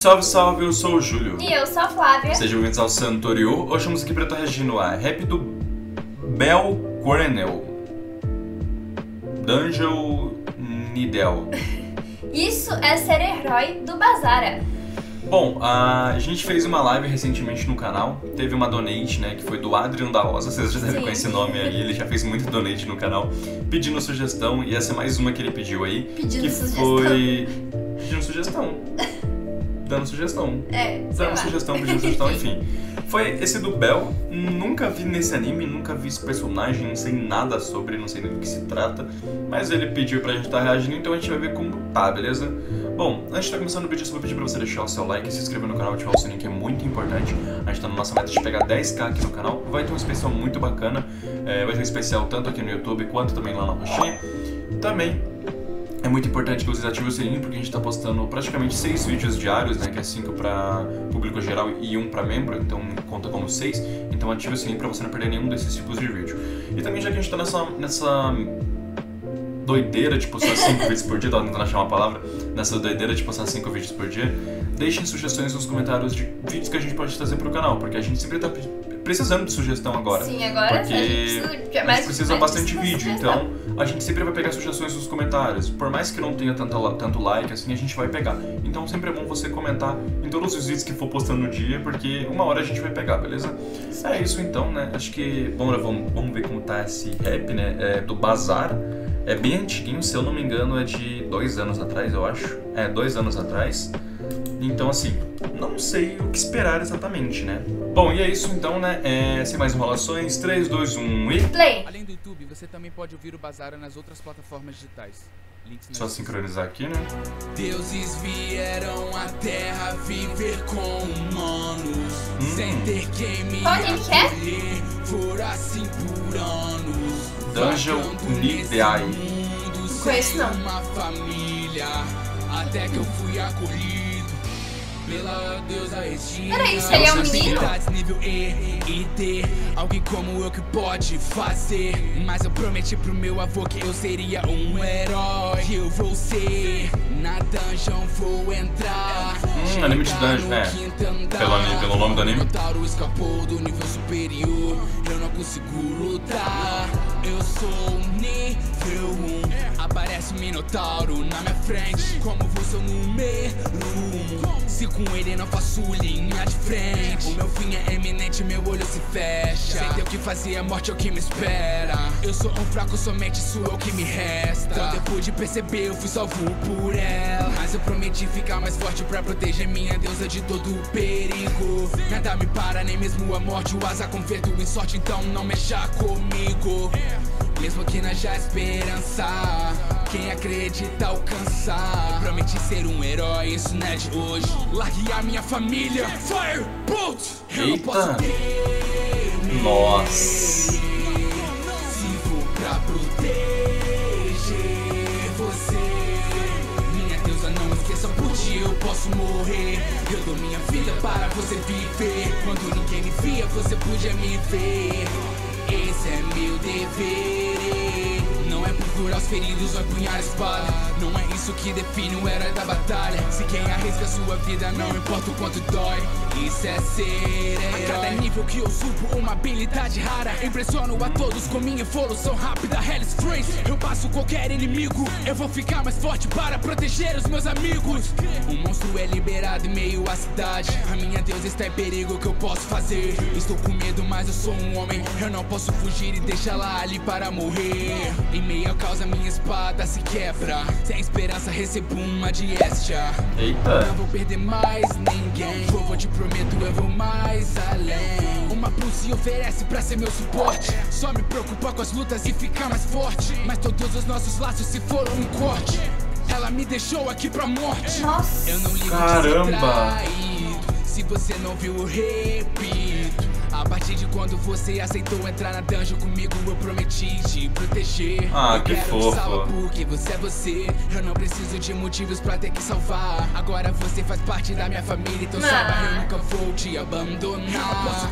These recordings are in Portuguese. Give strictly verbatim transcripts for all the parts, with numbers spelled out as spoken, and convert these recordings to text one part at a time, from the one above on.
Salve, salve, eu sou o Júlio. E eu sou a Flávia. Sejam bem-vindos ao Santoriu. Hoje estamos aqui para estar reagindo a rap do Bel Coronel. Dungeon Nidel. Isso é ser herói do Bazara. Bom, a gente fez uma live recentemente no canal. Teve uma donate, né, que foi do Adrian da Rosa. Vocês já devem conhecer esse nome aí. Ele já fez muito donate no canal, pedindo sugestão. E essa é mais uma que ele pediu aí. Pedindo que sugestão. Foi... Pedindo sugestão. Dando sugestão. É, Dando sugestão, pedindo sugestão, enfim. Foi esse do Bel. Nunca vi nesse anime, nunca vi esse personagem, não sei nada sobre, não sei nem do que se trata. Mas ele pediu pra gente estar reagindo, então a gente vai ver como tá, beleza? Bom, antes de estar começando o vídeo, eu só vou pedir pra você deixar o seu like, se inscrever no canal e ativar o sininho, que é muito importante. A gente tá na nossa meta de pegar dez k aqui no canal. Vai ter um especial muito bacana. É, vai ter um especial tanto aqui no YouTube quanto também lá na Roxinha. Também é muito importante que vocês ativem o sininho, porque a gente tá postando praticamente seis vídeos diários, né? Que é cinco pra público geral e um pra membro, então conta como seis. Então ative o sininho pra você não perder nenhum desses tipos de vídeo. E também, já que a gente tá nessa... nessa doideira de postar cinco vídeos por dia, tava tentando achar uma palavra, nessa doideira de postar cinco vídeos por dia, deixem sugestões nos comentários de vídeos que a gente pode trazer pro canal, porque a gente sempre tá precisando de sugestão agora. Sim, agora porque a gente precisa, a gente precisa bastante vídeo, sugestão. então a gente sempre vai pegar sugestões nos comentários. Por mais que não tenha tanto, tanto like, assim, a gente vai pegar. Então sempre é bom você comentar em todos os vídeos que for postando no dia, porque uma hora a gente vai pegar, beleza? Sim. É isso então, né? Acho que, bom, vamos, vamos ver como tá esse rap, né? É do Bazar. É bem antiguinho, se eu não me engano é de dois anos atrás, eu acho. É, dois anos atrás. Então, assim, não sei o que esperar exatamente, né? Bom, e é isso então, né? É, sem mais enrolações, três, dois, um e... Play! Além do YouTube, você também pode ouvir o Bazara nas outras plataformas digitais. Links Só sincronizar aqui, né? Deuses vieram à terra viver com humanos, hum. sem ter quem me Qual anime que é? acolher, for assim por anos. Dungeon Nidel. Não conheço, não. Uma família, até que eu fui acolhido pela deusa Regina. Peraí, isso aí é um menino? Nível E e D, alguém como eu que pode fazer. Mas eu prometi pro meu avô que eu seria um herói. Eu vou ser, na dungeon vou entrar. Hum, anime de dungeon, né? Pelo, anime, pelo nome do anime. O Minotauro escapou do nível superior, eu não consigo lutar. Eu sou nível um, aparece o Minotauro na minha frente. Como vou ser o número um, se com ele não faço linha de frente. O meu fim é eminente, meu olho se fecha. Sem ter o que fazer, a morte é o que me espera. Eu sou um fraco, somente isso é o que me resta. Quando eu pude perceber, eu fui salvo por ela. Mas eu prometi ficar mais forte pra proteger minha deusa de todo o perigo. Nada me para, nem mesmo a morte. O azar converto em sorte, então não mexa comigo. Mesmo que não haja esperança, quem acredita alcançar. Eu prometi ser um herói, isso não é de hoje. Larguei a minha família, Firebolt! Eu não posso ter. Nossa. Se for pra proteger você, minha deusa, não esqueça, por ti eu posso morrer. Eu dou minha vida para você viver. Quando ninguém me via, você podia me ver. Esse é meu dever. Não é procurar os feridos ou empunhar a espada. Não é isso que define o herói da batalha. Se quem arrisca sua vida, não importa o quanto dói, isso é ser herói. A cada nível que eu subo, uma habilidade rara. Impressiono a todos com minha evolução rápida. Hellis Freeze, eu passo qualquer inimigo. Eu vou ficar mais forte para proteger os meus amigos. Um monstro é liberado em meio à cidade. A minha deusa está em perigo, o que eu posso fazer? Estou com medo, mas eu sou um homem. Eu não posso fugir e deixá-la ali para morrer. Em meio ao caos, a minha espada se quebra. Sem esperança, recebo uma diestia. Eita. Não vou perder mais ninguém. Vovô, te prometo, eu vou mais além. Uma pulse oferece pra ser meu suporte. Só me preocupar com as lutas e ficar mais forte. Mas todos os nossos laços se foram um corte. Ela me deixou aqui pra morte. Nossa. Eu não ligo. Caramba. De ser traído. Se você não viu, eu repito. A partir de quando você aceitou entrar na dungeon comigo, eu prometi te proteger. Ah, eu que quero fofo. Te salvar porque você é você. Eu não preciso de motivos pra ter que salvar. Agora você faz parte da minha família, então Não. saiba, eu nunca vou te abandonar. Eu posso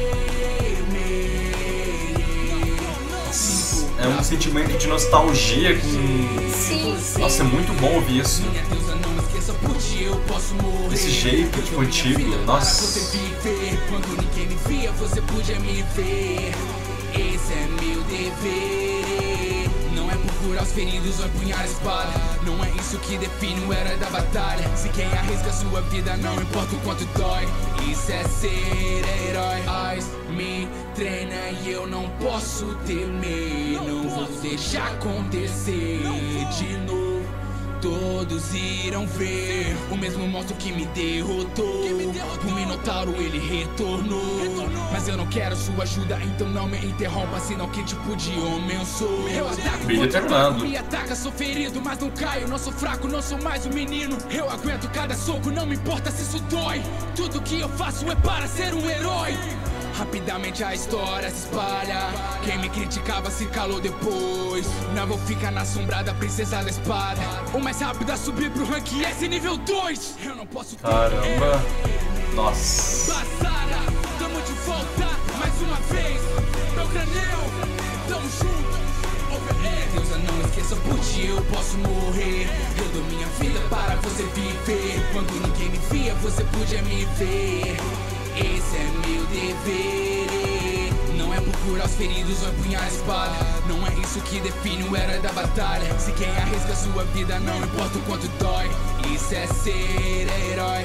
É um sentimento de nostalgia com... Sim, sim. Nossa, é muito bom ouvir isso. Minha deusa, não esqueça, por ti eu posso morrer. Esse jeito, tipo, antigo, nossa. Você viver, quando ninguém me via, você podia me ver. Esse é meu dever. Não é procurar os feridos ou empunhar a espada. Não é isso que define o herói da batalha. Se quem arrisca sua vida, não importa o quanto dói. Isso é ser herói. Paz me treina e eu não posso temer. Não vou deixar acontecer de novo. Todos irão ver o mesmo monstro que me derrotou. O Minotauro ele retornou. Mas eu não quero sua ajuda, então não me interrompa. Senão que tipo de homem eu sou. Eu ataco, Bem determinado. me ataca, sou ferido, mas não caio. Não sou fraco, não sou mais um menino. Eu aguento cada soco, não me importa se isso dói. Tudo que eu faço é para ser um herói. Rapidamente a história se espalha. Quem me criticava se calou depois. Não vou ficar na sombra da princesa da espada. O mais rápido a subir pro rank S nível dois. Eu não posso ter. Caramba. Nossa. Bazara, tamo de volta mais uma vez. Meu granel, tamo junto. Deus, não esqueça, por ti eu posso morrer. Eu dou minha vida para você viver. Quando ninguém me via, você podia me ver. Esse é meu dever. Não é procurar os feridos ou empunhar a espada. Não é isso que define o herói da batalha. Se quem arrisca sua vida, não importa o quanto dói. Isso é ser herói.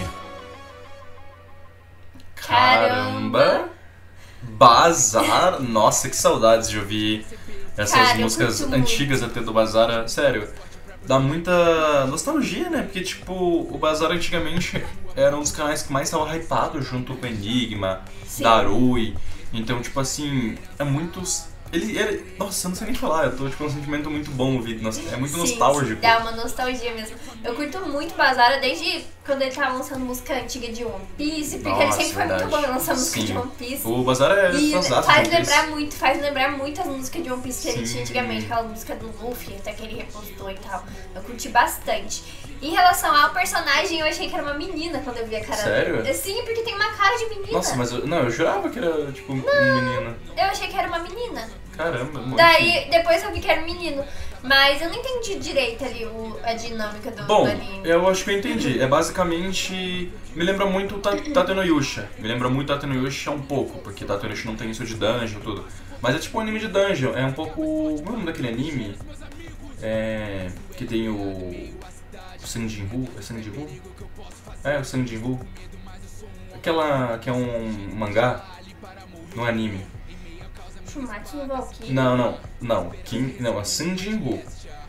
Caramba. Bazar. Nossa, que saudades de ouvir essas Cara, músicas muito, antigas até do Bazar. Sério, dá muita nostalgia, né? Porque, tipo, o Bazar antigamente era um dos canais que mais estava hypado junto com o Enigma, Sim. Darui. Então, tipo assim, é muitos... Ele, ele... Nossa, eu não sei nem falar, eu tô tipo, com um sentimento muito bom ouvir. É muito Sim, nostálgico. Dá uma nostalgia mesmo. Eu curto muito Bazara desde quando ele tava lançando música antiga de One Piece, porque Nossa, ele sempre foi verdade. muito bom em lançar música Sim. de One Piece. O Bazar é E fantástico. faz lembrar muito, faz lembrar muito as músicas de One Piece que ele Sim. tinha antigamente, aquela música do Luffy, até que ele repostou e tal. Eu curti bastante. Em relação ao personagem, eu achei que era uma menina quando eu vi a cara Sério? dele. Sim, porque tem uma cara de menina. Nossa, mas eu, não, eu jurava que era tipo um menino. Eu achei que era uma menina. Caramba, muito. Daí, depois eu vi que era um menino. Mas eu não entendi direito ali o, a dinâmica do, Bom, do anime. eu acho que eu entendi. É basicamente... Me lembra muito o Ta- Tate no Yusha. Me lembra muito Tate no Yusha um pouco, porque Tate no Yusha não tem isso de dungeon e tudo. Mas é tipo um anime de dungeon. É um pouco... Como é o nome daquele anime? É... Que tem o... O Sanjinhu? É Sanjinhu? É, o Sanjinhu. Aquela... Que é um mangá. No anime. Shumatsu no Valkyrie. Não, não. Não. Kim... Não, é Sanjinhu.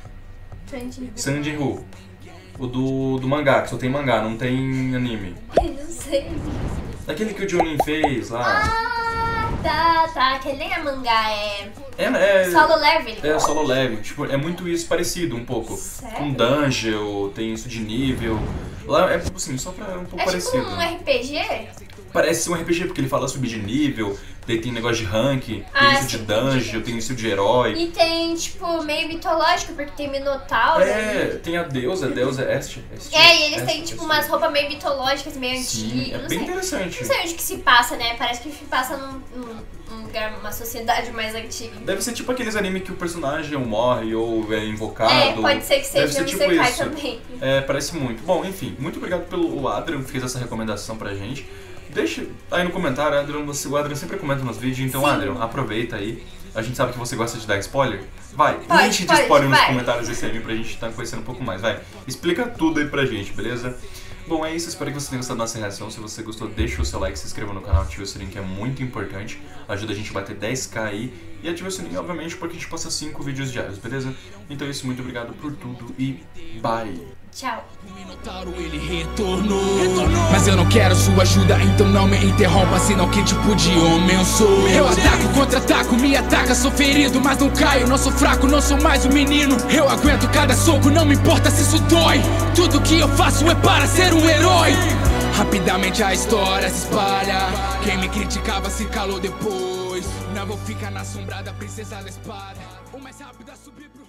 Sanjinhu. O do, do mangá, que só tem mangá, não tem anime. Eu não sei. Aquele que o Jonin fez lá. Ah, tá, tá. Que nem é mangá, é... É, é, Solo Leveling. é solo leve. Tipo, é muito isso parecido um pouco. Sério? Com dungeon, tem isso de nível. Lá é tipo assim, só pra um pouco É parecido. tipo um R P G? Parece um R P G, porque ele fala subir de nível, daí tem negócio de rank, tem Ah, isso de sim, dungeon, entendi. tem isso de herói. E tem, tipo, meio mitológico, porque tem Minotauro. É, tem a deusa, a deusa Est. Est É, e eles Est, têm, Est. tipo, umas roupas meio mitológicas, meio Sim, antigas. é Não bem sei. interessante. Não sei onde que se passa, né? Parece que se passa num, num, num lugar, uma sociedade mais antiga. Deve ser tipo aqueles anime que o personagem morre ou é invocado. É, pode ser que Deve seja ser um tipo Isekai isso. também. É, parece muito. Bom, enfim, muito obrigado pelo Adrian que fez essa recomendação pra gente. Deixa aí no comentário, Adrian, você, o Adrian sempre comenta nos vídeos, então Sim. Adrian, aproveita aí. A gente sabe que você gosta de dar spoiler. Vai, Pode, enche de pode, spoiler nos vai. comentários desse anime pra gente estar conhecendo um pouco mais. Vai, explica tudo aí pra gente, beleza? Bom, é isso, espero que você tenha gostado da nossa reação. Se você gostou, deixa o seu like, se inscreva no canal, ative o sininho que é muito importante. Ajuda a gente a bater dez k aí. E ative o sininho, obviamente, porque a gente posta cinco vídeos diários, beleza? Então é isso, muito obrigado por tudo e bye! Tchau. O Minotauro ele retornou. retornou Mas eu não quero sua ajuda, então não me interrompa. Senão que tipo de homem eu sou. Eu ataco, contra-ataco, me ataca, sou ferido, mas não caio. Não sou fraco, não sou mais um menino. Eu aguento cada soco, não me importa se isso dói. Tudo que eu faço é para ser um herói. Rapidamente a história se espalha. Quem me criticava se calou depois. Não vou ficar na sombra da princesa da espada. O mais rápido a subir pro